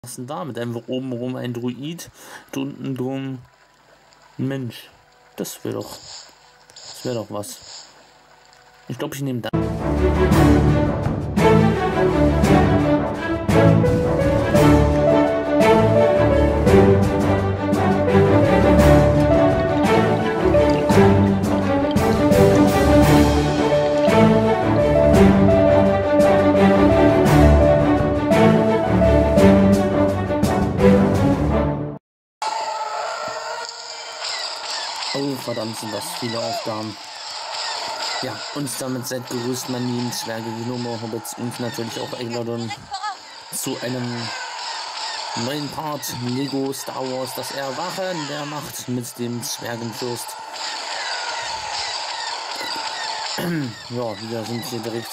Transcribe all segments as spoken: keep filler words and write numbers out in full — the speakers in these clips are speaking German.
Was ist denn damit? Einfach oben rum ein Druid, unten drum ein Mensch. Das wäre doch. Das wäre doch was. Ich glaube, ich nehme da. Oh, verdammt, sind das viele Aufgaben. Ja, und damit seid grüßt meine lieben Zwerge, Gnome, Hobbits und natürlich auch Eglodon zu einem neuen Part Lego Star Wars, das Erwachen der Macht mit dem Zwergenfürst. Ja, wir sind hier direkt.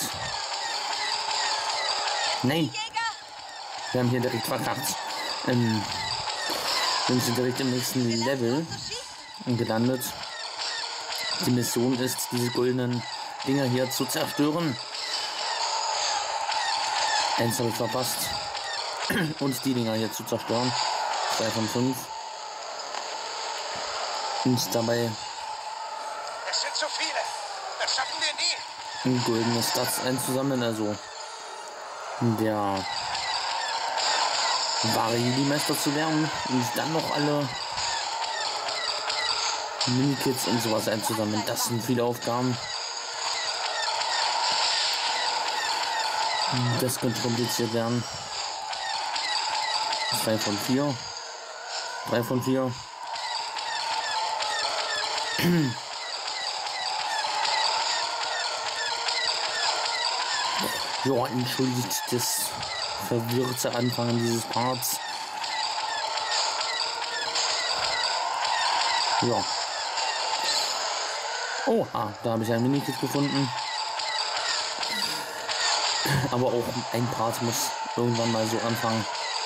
Nein! Wir haben hier direkt verkackt. Ähm, wir sind direkt im nächsten Level gelandet. Die Mission ist, diese goldenen Dinger hier zu zerstören. Eins habe ich verpasst. Und die Dinger hier zu zerstören. Zwei von fünf. Und dabei Es sind zu viele. Das schaffen wir nie. ein goldenes Stats einzusammeln. Also der wahre Jedi-Meister zu werden. Und dann noch alle Minikits und sowas einzusammeln. Das sind viele Aufgaben. Das könnte kompliziert werden. Zwei von vier. Drei von vier. Ja, entschuldigt das verwirrte Anfangen dieses Parts. Ja. Oh, ah, da habe ich ein Minikit gefunden. Aber auch ein Part muss irgendwann mal so anfangen.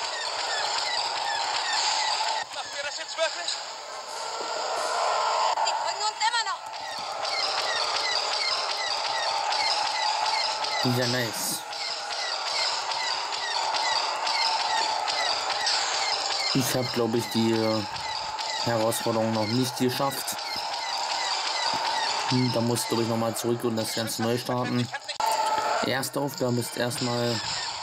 Machen wir das jetzt wirklich? Die bringen uns immer noch. Ja, nice. Ich habe, glaube ich, die äh, Herausforderung noch nicht geschafft. Da muss ich, glaube ich, nochmal zurück und das Ganze neu starten. Erste Aufgabe ist erstmal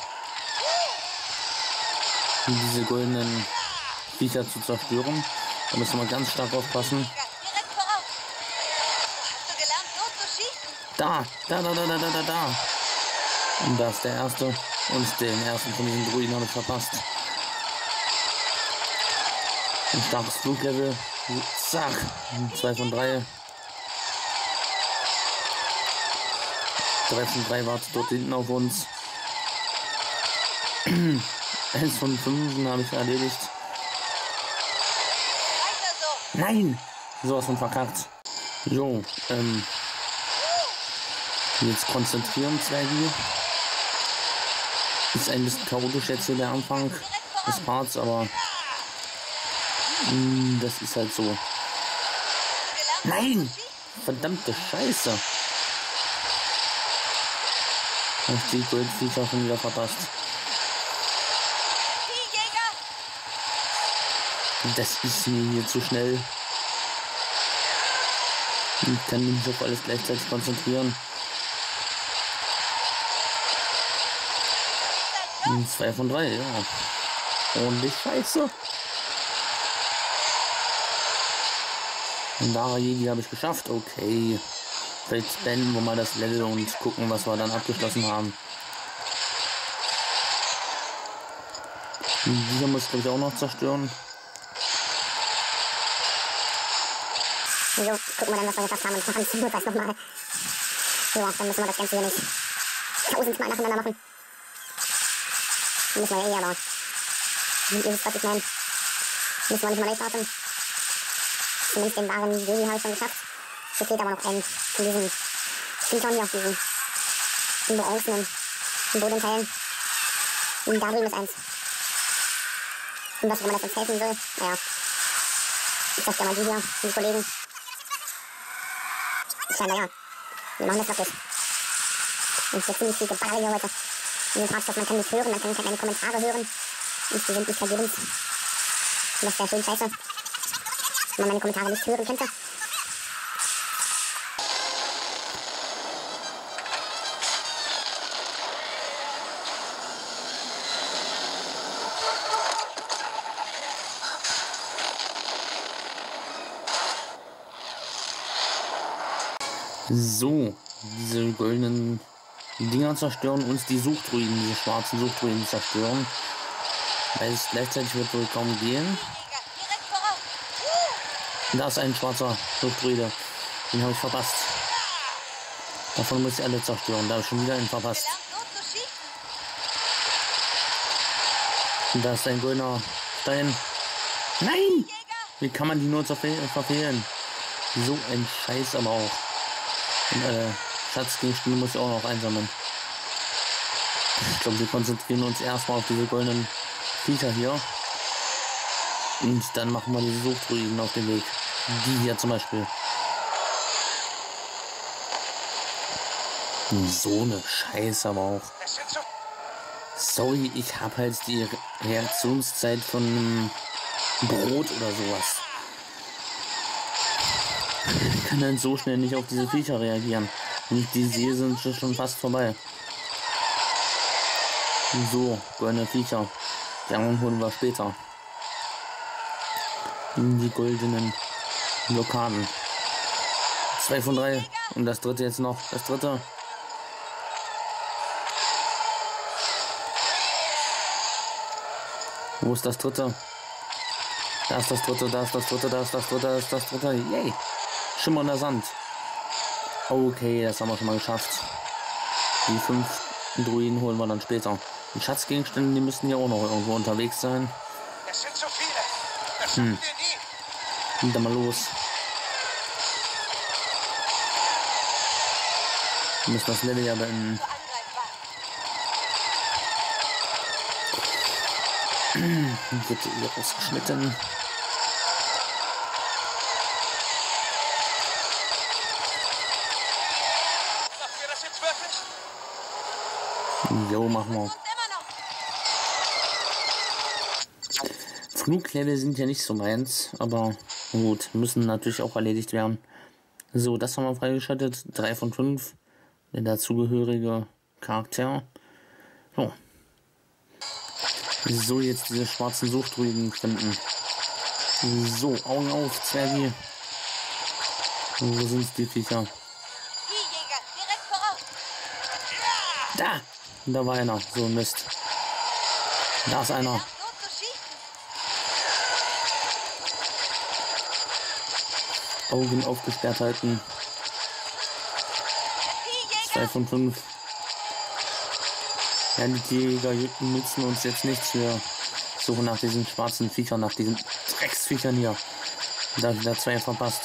diese goldenen Viecher zu zerstören. Da müssen wir ganz stark aufpassen. Direkt voraus. Hast du gelernt, so zu schießen? Da, da, da, da, da, da, da, da. Und da ist der erste. Und den ersten von diesen Druiden habe ich verpasst. Ein starkes Fluglevel. Zack. Zwei von drei. Drei von drei wartet dort hinten auf uns. Eins von fünf habe ich erledigt. Weiter so. Nein! Sowas von verkackt. So, ähm. Jetzt konzentrieren, Zwergi. Ist ein bisschen chaotisch jetzt hier der Anfang des Parts, aber mh, das ist halt so. Nein! Verdammte Scheiße! Hab ich die Goldviecher schon wieder verpasst. Die Jäger. Das ist mir hier zu schnell. Ich kann mich nicht auf alles gleichzeitig konzentrieren. Zwei von drei, ja. Ordentlich Scheiße. Und Dara Jedi habe ich geschafft. Okay. Vielleicht beenden wir mal das Level und gucken, was wir dann abgeschlossen haben. Dieser muss, glaube ich, auch noch zerstören. So, gucken wir dann, was wir geschafft haben und machen es notfalls nochmal. Ja, dann müssen wir das Ganze hier nicht tausendmal nacheinander machen. Müssen wir ja eh, aber wie ist es, was ich meine? Müssen wir nicht mal neu starten. Zumindest den wahren Jedi habe ich schon geschafft. Hier fehlt aber noch ein von diesen Viechern hier, diesen in orangenen Bodenteilen. Und da drüben ist eins. Und was auch immer das uns helfen soll, naja. Ich sag ja mal die hier, die Kollegen. Scheinbar ja. Wir machen das wirklich. Und es ist ziemlich viel Geballer hier heute. In den Parts, man kann nicht hören, man kann keine Kommentare hören. nicht die Windlichkeit Lebens. Das wäre schön scheiße, wenn man meine Kommentare nicht hören könnte. So, diese goldenen Dinger zerstören uns die Suchtruiden, diese schwarzen Suchtruiden zerstören. Weil es gleichzeitig wird wohl kaum gehen. Da ist ein schwarzer Suchtruide. Den habe ich verpasst. Davon muss ich alle zerstören. Da habe ich schon wieder einen verpasst. Da ist ein goldener Stein. Nein! Wie kann man die nur verfehlen? So ein Scheiß aber auch. Und, äh, Schatzgegenstände muss ich auch noch einsammeln. Ich glaube, wir konzentrieren uns erstmal auf diese goldenen Viecher hier. Und dann machen wir diese Suchtruiden auf den Weg. Die hier zum Beispiel. So eine Scheiße aber auch. Sorry, ich habe halt die Reaktionszeit von einem Brot oder sowas. Ich kann dann so schnell nicht auf diese Viecher reagieren. Wenn ich die sehe, sind sie schon fast vorbei. So, goldene Viecher. Die anderen holen wir später. Die goldenen Blockaden. Zwei von drei. Und das dritte jetzt noch. Das dritte. Wo ist das dritte? Da ist das dritte, da ist das dritte, da ist das dritte, da ist das dritte. Yay! Schimmernder Sand. Okay, das haben wir schon mal geschafft. Die fünf Druiden holen wir dann später. Die Schatzgegenstände, die müssten ja auch noch irgendwo unterwegs sein. Es sind zu viele. Das schaffen Hm. wir nie. Geht dann mal los. Wir müssen das Level ja beenden. Wird hier rausgeschnitten. Machen wir das jetzt wirklich? Jo, machen wir. Fluglevel sind ja nicht so meins, aber gut, müssen natürlich auch erledigt werden. So, das haben wir freigeschaltet. drei von fünf. Der dazugehörige Charakter. So. So, jetzt diese schwarzen Suchtruiden finden. So, Augen auf, Zwergi. Wo sind die Viecher? Da! Da war einer. So ein Mist. Da ist einer. Augen aufgesperrt halten. zwei von fünf. Ja, die Jäger nützen uns jetzt nichts. Wir suchen nach diesen schwarzen Viechern, nach diesen Drecksviechern hier. Da habe ich wieder zwei verpasst.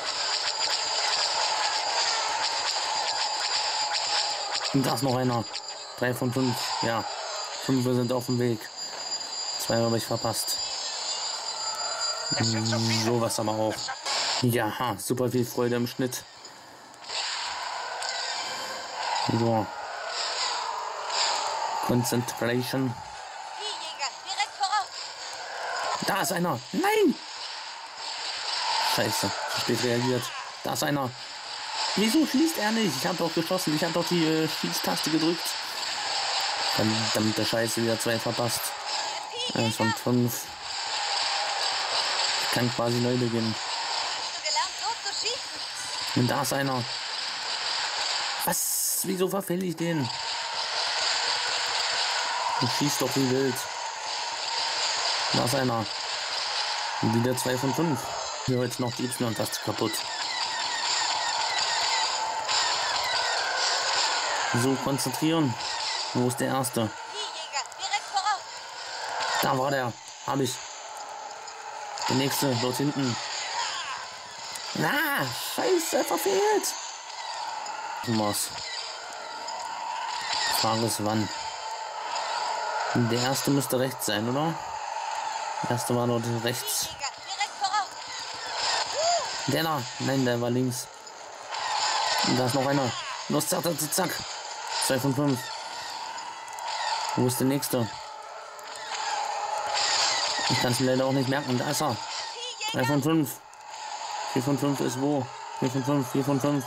Und da ist noch einer. drei von fünf. Ja. fünf sind auf dem Weg. zwei habe ich verpasst. So was aber auch. Ja, super viel Freude im Schnitt. So. Concentration. Da ist einer. Nein! Scheiße. Zu spät reagiert. Da ist einer. Wieso schießt er nicht? Ich habe doch geschossen. Ich habe doch die äh, Schießtaste gedrückt. Verdammte Scheiße. Wieder zwei verpasst. Eins von fünf. Ich kann quasi neu beginnen. Und da ist einer. Was? Wieso verfehle ich den? Ich schieß doch wie wild. Da ist einer. Und wieder zwei von fünf. Hier heute noch die Y-Taste kaputt. So, konzentrieren. Wo ist der erste? Da war der. Hab ich. Der nächste, dort hinten. Na, scheiße, verfehlt. Was? Frage ist wann. Der erste müsste rechts sein, oder? Der erste war dort rechts. Der da. Nein, der war links. Und da ist noch einer. Los, zack, zack, zack. zwei von fünf. Wo ist der nächste? Ich kann es mir leider auch nicht merken. Da ist er. drei von fünf. vier von fünf ist wo? vier von fünf, vier von fünf.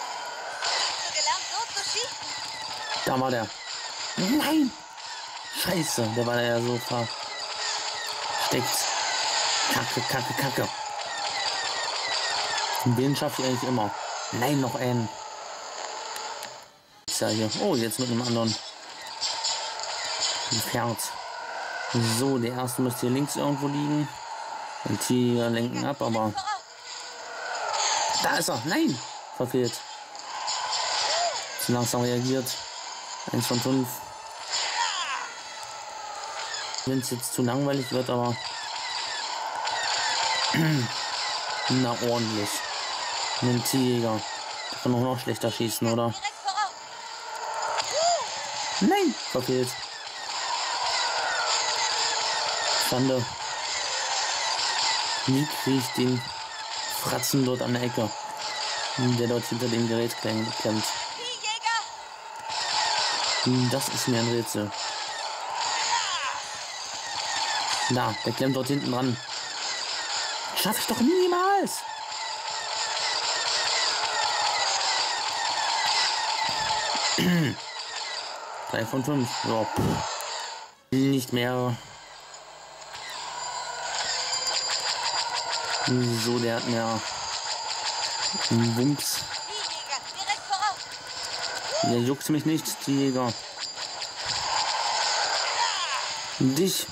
Da war der. Nein! Scheiße, der war ja so versteckt. Kacke, kacke, kacke. Den schaffe ich eigentlich immer. Nein, noch einen. Ist ja hier. Oh, jetzt mit einem anderen Pferd. So, der erste müsste hier links irgendwo liegen. Und hier lenken ab, aber da ist er. Nein, verfehlt. Zu langsam reagiert. eins von fünf. Wenn es jetzt zu langweilig wird, aber na ordentlich. Ein Tierjäger. Der kann auch noch schlechter schießen, oder? Nein, verfehlt. Schande. Wie kriege ich den Fratzen dort an der Ecke, der dort hinter dem Gerät klemmt? Das ist mir ein Rätsel. Da, der klemmt dort hinten dran. Schaffe ich doch niemals. drei von fünf. Ja, nicht mehr. So, der hat mehr Wumms. Der juckt mich nicht, die Jäger. Dich.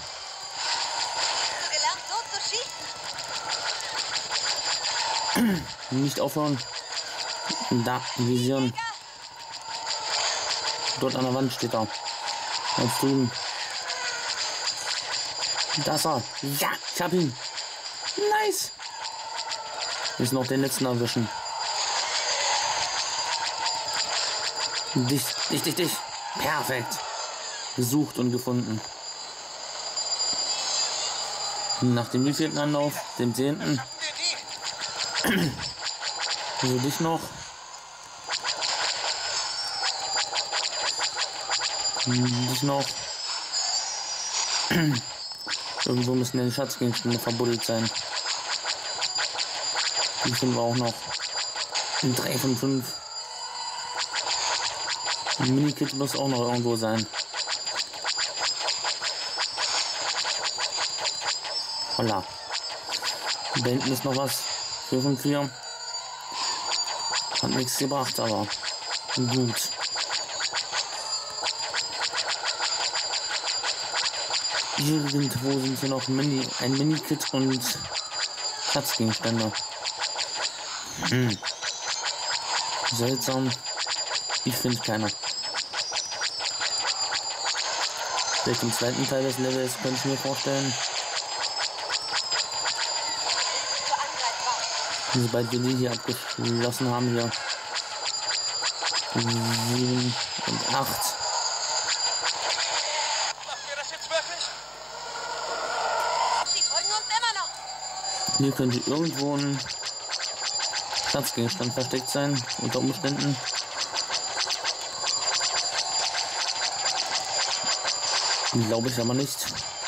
Nicht aufhören. Da, visieren. Dort an der Wand steht er. Was tun? Da ist er. Ja, ich hab ihn. Nice. Jetzt noch den letzten erwischen. Dich, dich, dich, dich. Perfekt. Gesucht und gefunden. Nach dem wievielten Anlauf? Dem zehnten. Also dich noch. Dich noch. Irgendwo müssen ja die Schatzgegenstände verbuddelt sein. Die finden wir auch noch. drei von fünf. Ein Minikit muss auch noch irgendwo sein. Holla. Da hinten ist noch was. vier von vier. Hat nichts gebracht, aber gut. Irgendwo sind hier noch Mini, ein Minikit und Schatzgegenstände. Hm. Seltsam. Ich finde keine. Vielleicht im zweiten Teil des Levels könnte ich mir vorstellen. Sobald wir die hier abgeschlossen haben, hier sieben und acht. Machen wir das jetzt wirklich? Sie folgen uns immer noch. Hier könnte irgendwo ein Schatzgegenstand versteckt sein, unter Umständen. Glaube ich aber nicht.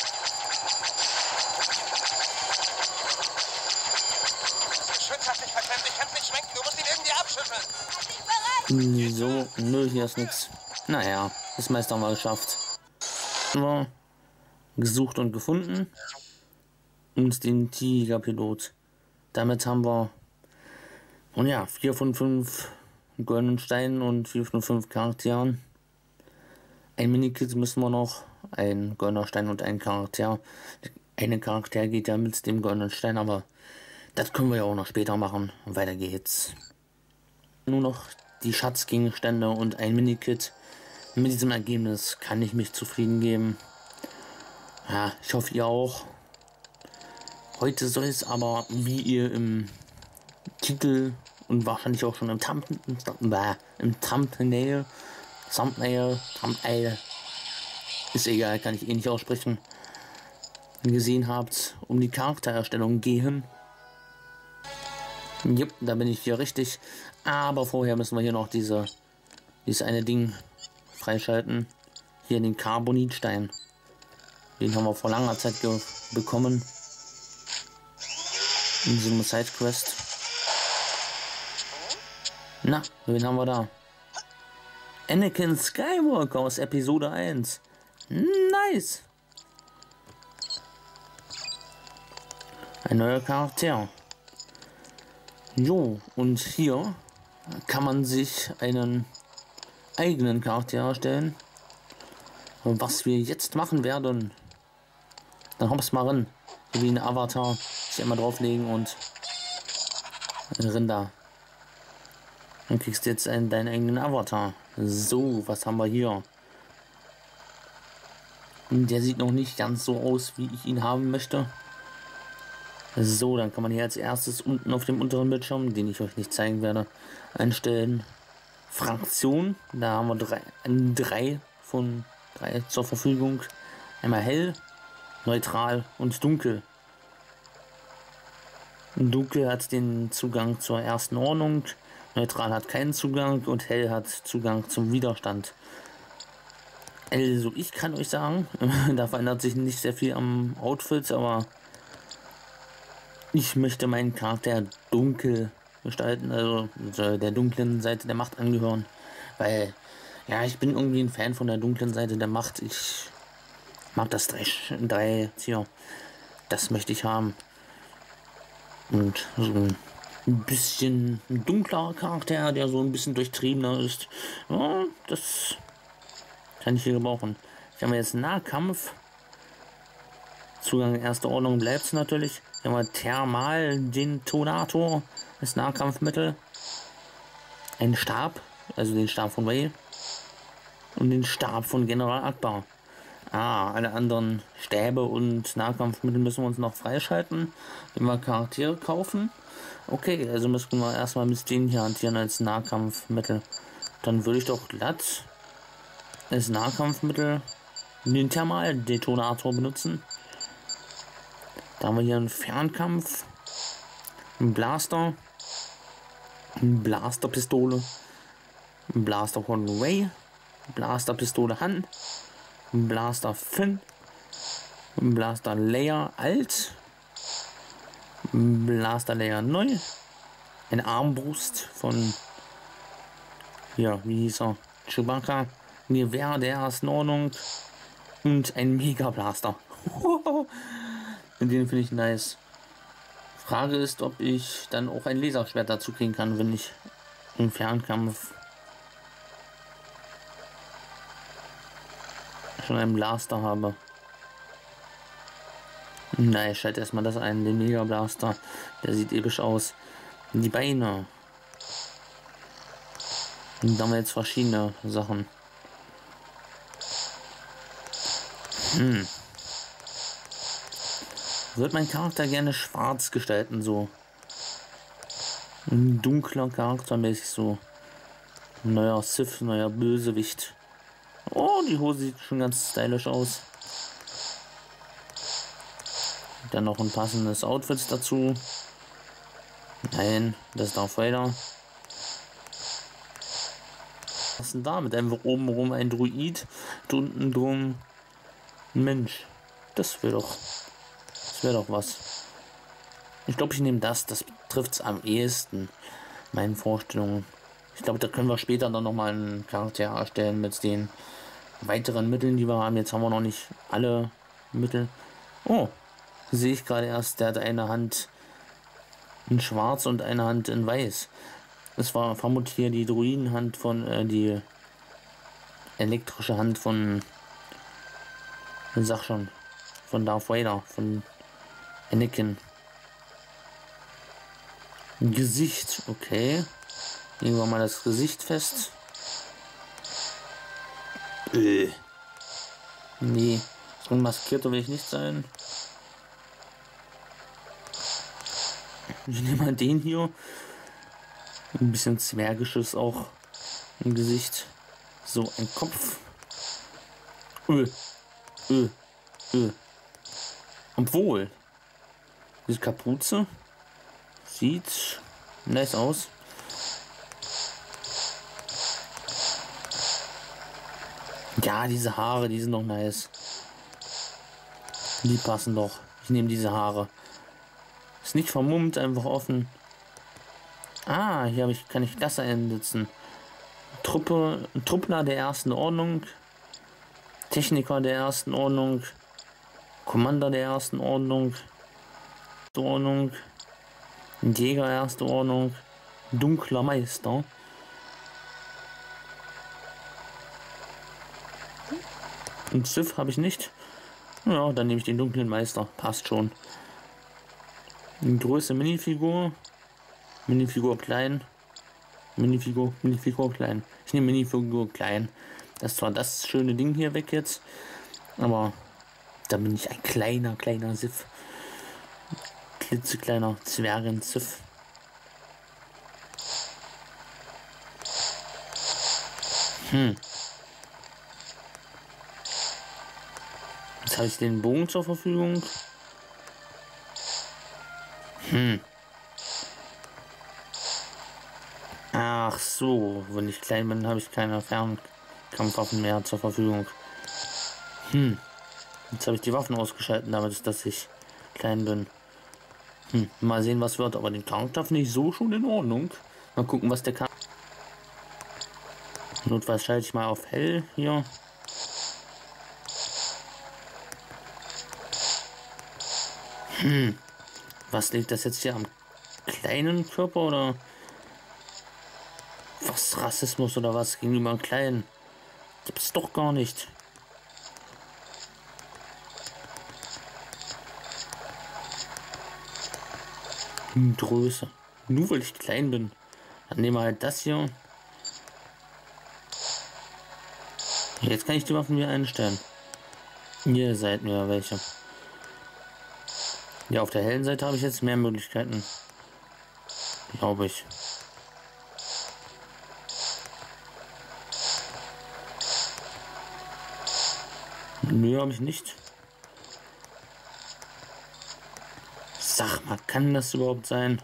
Schütz hat sich verklemmt. Ich kann nicht schwenken. Du musst ihn irgendwie abschütteln. So, nö, hier ist nichts. Naja, das meiste haben wir geschafft. Wir gesucht und gefunden. Und den Tigerpilot. Damit haben wir, und ja, vier von fünf goldenen Steinen und vier von fünf Charakteren. Ein Minikit müssen wir noch. Ein goldener Stein und ein Charakter. Eine Charakter geht ja mit dem goldenen Stein, aber das können wir ja auch noch später machen. Weiter geht's. Nur noch die Schatzgegenstände und ein Minikit. Mit diesem Ergebnis kann ich mich zufrieden geben. Ja, ich hoffe ihr auch. Heute soll es aber, wie ihr im Titel und wahrscheinlich auch schon im Thumbnail, im Thumbnail, Thumbnail, Thumbnail, ist egal, kann ich eh nicht aussprechen, gesehen habt, um die Charaktererstellung gehen. Jupp, da bin ich hier richtig. Aber vorher müssen wir hier noch diese, dieses eine Ding freischalten. Hier den Carbonitstein. Den haben wir vor langer Zeit bekommen. In so einem Sidequest. Na, wen haben wir da? Anakin Skywalker aus Episode eins. Nice. Ein neuer Charakter. Jo, und hier kann man sich einen eigenen Charakter erstellen. Und was wir jetzt machen werden, dann hopp's mal rein. Wie ein Avatar. Ich immer drauflegen und renn da. Dann kriegst du jetzt einen, deinen eigenen Avatar. So, was haben wir hier? Der sieht noch nicht ganz so aus, wie ich ihn haben möchte. So, dann kann man hier als erstes unten auf dem unteren Bildschirm, den ich euch nicht zeigen werde, einstellen. Fraktion. Da haben wir drei, drei von drei zur Verfügung. Einmal hell, neutral und dunkel. Dunkel hat den Zugang zur ersten Ordnung, neutral hat keinen Zugang und hell hat Zugang zum Widerstand. Also ich kann euch sagen, da verändert sich nicht sehr viel am Outfit, aber ich möchte meinen Charakter dunkel gestalten, also der dunklen Seite der Macht angehören, weil ja, ich bin irgendwie ein Fan von der dunklen Seite der Macht. Ich mag das drei, drei Tier, das möchte ich haben. Und so ein bisschen dunkler Charakter, der so ein bisschen durchtriebener ist. Ja, das kann ich hier gebrauchen. Ich habe jetzt Nahkampf. Zugang erster Ordnung bleibt es natürlich. Hier haben wir Thermal-Detonator als Nahkampfmittel. Ein Stab, also den Stab von Rey. Und den Stab von General Akbar. Ah, alle anderen Stäbe und Nahkampfmittel müssen wir uns noch freischalten, wenn wir Charaktere kaufen. Okay, also müssen wir erstmal mit denen hier hantieren als Nahkampfmittel. Dann würde ich doch glatt als Nahkampfmittel den Thermal-Detonator benutzen. Da haben wir hier einen Fernkampf, einen Blaster, eine Blasterpistole, ein Blaster von Rey, Blasterpistole Han, ein Blaster Finn, ein Blaster Leia alt, ein Blaster Leia neu, eine Armbrust von, ja, wie hieß er, Chewbacca, ein Gewehr der ersten Ordnung und ein Mega Blaster. Den finde ich nice. Frage ist, ob ich dann auch ein Laserschwert dazu kriegen kann, wenn ich im Fernkampf schon einen Blaster habe. Na, ich schalte erstmal das ein, den Mega Blaster. Der sieht episch aus. Die Beine. Und da haben wir jetzt verschiedene Sachen. Hm. Wird mein Charakter gerne schwarz gestalten, so. Ein dunkler Charakter mäßig, so. Neuer Sith, neuer Bösewicht. Oh, die Hose sieht schon ganz stylisch aus. Dann noch ein passendes Outfit dazu. Nein, das ist Darth Vader. Was ist denn da? Mit einfach oben rum ein Druid, unten drum ein Mensch. Das wäre doch, das wäre doch was. Ich glaube, ich nehme das. Das trifft es am ehesten meinen Vorstellungen. Ich glaube, da können wir später dann noch mal einen Charakter erstellen mit den weiteren Mitteln, die wir haben. Jetzt haben wir noch nicht alle Mittel. Oh, sehe ich gerade erst. Der hat eine Hand in Schwarz und eine Hand in Weiß. Das war vermutlich hier die Druidenhand von äh, die elektrische Hand von, sag schon, von Darth Vader, von Anakin. Gesicht, okay. Legen wir mal das Gesicht fest. Äh. Nee, so ein Maskierter will ich nicht sein. Ich nehme mal den hier. Ein bisschen zwergisches auch im Gesicht. So, ein Kopf. Öh. Öh. Öh. Obwohl, diese Kapuze sieht nice aus. Ja, diese Haare, die sind noch nice. Die passen doch. Ich nehme diese Haare. Ist nicht vermummt, einfach offen. Ah, hier habe ich, kann ich Klasse einsetzen. Truppe, Truppler der ersten Ordnung. Techniker der ersten Ordnung. Commander der ersten Ordnung. Ordnung. Jäger erste Ordnung. Dunkler Meister. Und Sith habe ich nicht. Ja, dann nehme ich den dunklen Meister. Passt schon. Eine Größe Minifigur. Minifigur klein. Minifigur, Minifigur klein. Ich nehme Minifigur klein. Das ist zwar das schöne Ding hier weg jetzt. Aber da bin ich ein kleiner, kleiner Sith. Klitzekleiner Zwergen-Sith. Hm. Jetzt habe ich den Bogen zur Verfügung. Hm. Ach so, wenn ich klein bin, habe ich keine Fernkampfwaffen mehr zur Verfügung. Hm. Jetzt habe ich die Waffen ausgeschaltet, damit dass ich klein bin. Hm. Mal sehen, was wird. Aber den Charakter finde ich so schon in Ordnung. Mal gucken, was der kann. Notfalls schalte ich mal auf hell hier. Hm. Was liegt das jetzt hier am kleinen Körper oder was? Rassismus oder was gegenüber einem kleinen? Gibt's doch gar nicht. Hm, Größe. Nur weil ich klein bin. Dann nehmen wir halt das hier. Jetzt kann ich die Waffen wieder einstellen. Ihr seid mir welche. Ja, auf der hellen Seite habe ich jetzt mehr Möglichkeiten. Glaube ich. Nö, habe ich nicht. Sag mal, kann das überhaupt sein?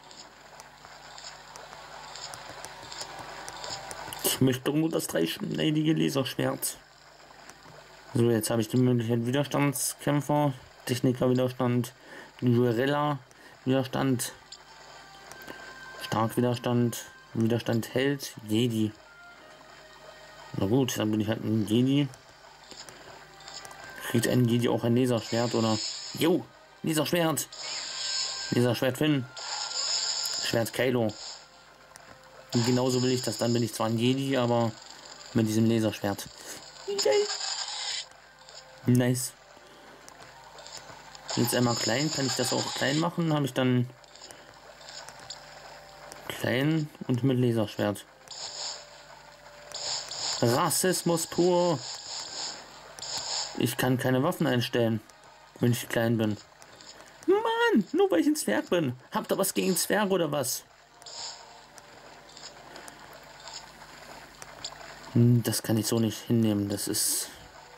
Ich möchte doch nur das dreischneidige Laserschwert. So, jetzt habe ich die Möglichkeit Widerstandskämpfer, Techniker Widerstand, Guerilla Widerstand, Stark Widerstand, Widerstand Held, Jedi. Na gut, dann bin ich halt ein Jedi. Kriegt ein Jedi auch ein Laserschwert oder? Jo, Laserschwert. Laserschwert Finn. Schwert Kylo. Und genauso will ich das. Dann bin ich zwar ein Jedi, aber mit diesem Laserschwert. Okay. Nice. Jetzt einmal klein. Kann ich das auch klein machen? Habe ich dann klein und mit Laserschwert. Rassismus pur. Ich kann keine Waffen einstellen, wenn ich klein bin. Mann, nur weil ich ein Zwerg bin. Habt ihr was gegen Zwerge oder was? Das kann ich so nicht hinnehmen. Das ist...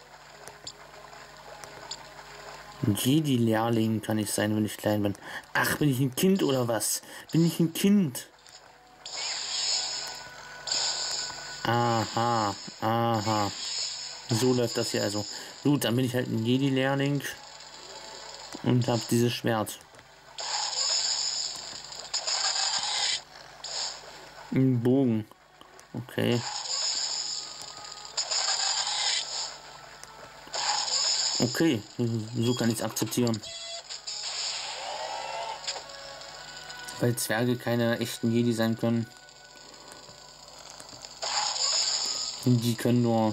Ein Jedi-Lehrling kann ich sein, wenn ich klein bin. Ach, bin ich ein Kind oder was? Bin ich ein Kind? Aha, aha. So läuft das hier also. Gut, dann bin ich halt ein Jedi-Lehrling und habe dieses Schwert. Ein Bogen. Okay. Okay, so kann ich es akzeptieren. Weil Zwerge keine echten Jedi sein können. Die können nur...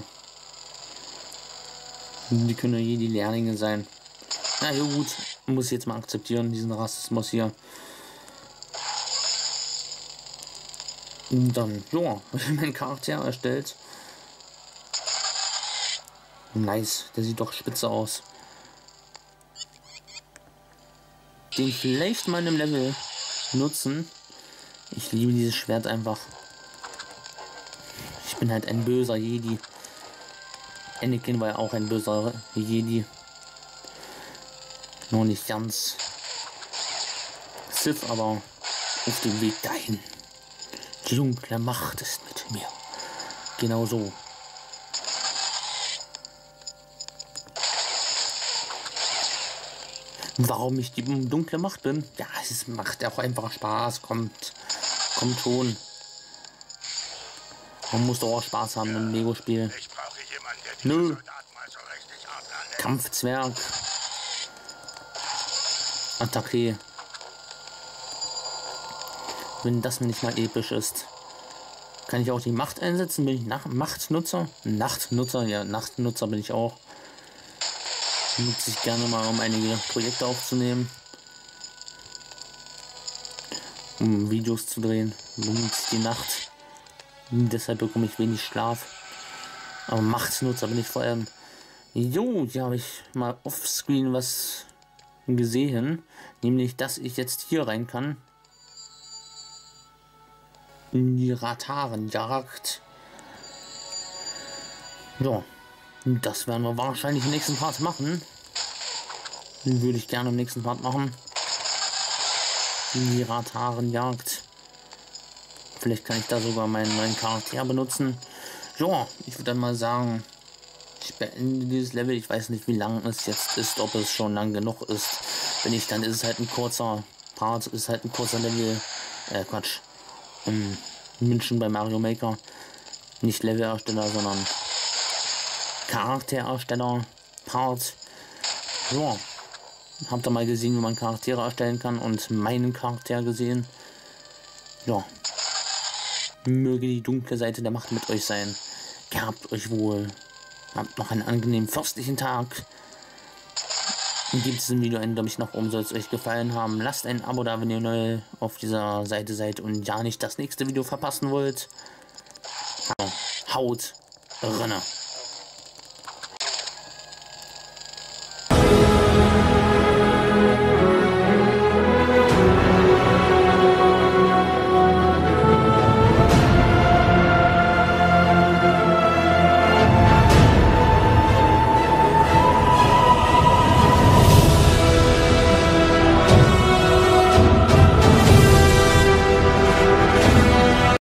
Die können nur Jedi-Lehrlinge sein. Na ja gut, muss ich jetzt mal akzeptieren, diesen Rassismus hier. Und dann, ja, mein Charakter erstellt. Nice, der sieht doch spitze aus. Den vielleicht mal in einem Level nutzen. Ich liebe dieses Schwert einfach. Ich bin halt ein böser Jedi. Anakin war ja auch ein böser Jedi. Nur nicht ganz Sith, aber auf dem Weg dahin. Die dunkle Macht ist mit mir. Genau so. Warum ich die dunkle Macht bin? Ja, es macht auch einfach Spaß. Kommt, kommt schon. Man muss doch auch Spaß haben im Lego-Spiel. Nö. Kampfzwerg. Attacke. Wenn das nicht mal episch ist. Kann ich auch die Macht einsetzen? Bin ich Nach Machtnutzer? Nachtnutzer? Ja, Nachtnutzer bin ich auch. Nutze ich gerne mal, um einige Projekte aufzunehmen. Um Videos zu drehen. Benutze ich die Nacht. Deshalb bekomme ich wenig Schlaf. Aber Machtnutzer bin ich vor allem. Jo, hier habe ich mal offscreen was gesehen. Nämlich, dass ich jetzt hier rein kann. In die Ratarenjagd. Ja, das werden wir wahrscheinlich im nächsten Part machen. Den würde ich gerne im nächsten Part machen. In die Ratarenjagd. Vielleicht kann ich da sogar meinen neuen Charakter benutzen. Ja, ich würde dann mal sagen, ich beende dieses Level. Ich weiß nicht, wie lang es jetzt ist, ob es schon lang genug ist. Wenn nicht, dann ist es halt ein kurzer Part, ist halt ein kurzer Level. Äh, Quatsch. Um, München bei Mario Maker. Nicht Levelersteller, sondern Charakterersteller Part. Ja. Habt ihr mal gesehen, wie man Charaktere erstellen kann und meinen Charakter gesehen. Ja. Möge die dunkle Seite der Macht mit euch sein. Gehabt euch wohl. Habt noch einen angenehmen fürstlichen Tag. Und gebt diesem Video einen Daumen nach oben, soll es euch gefallen haben. Lasst ein Abo da, wenn ihr neu auf dieser Seite seid und ja nicht das nächste Video verpassen wollt. Haut rein.